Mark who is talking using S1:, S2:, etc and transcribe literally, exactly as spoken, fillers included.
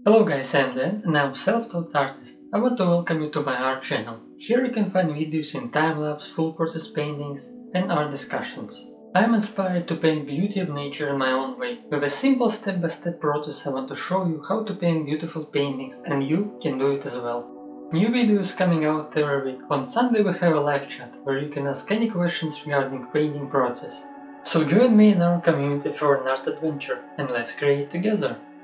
S1: Hello guys, I'm Dan and I'm a self-taught artist. I want to welcome you to my art channel. Here you can find videos in time-lapse, full process paintings and art discussions. I am inspired to paint beauty of nature in my own way. With a simple step-by-step process I want to show you how to paint beautiful paintings, and you can do it as well. New videos coming out every week. On Sunday we have a live chat where you can ask any questions regarding painting process. So join me in our community for an art adventure and let's create together!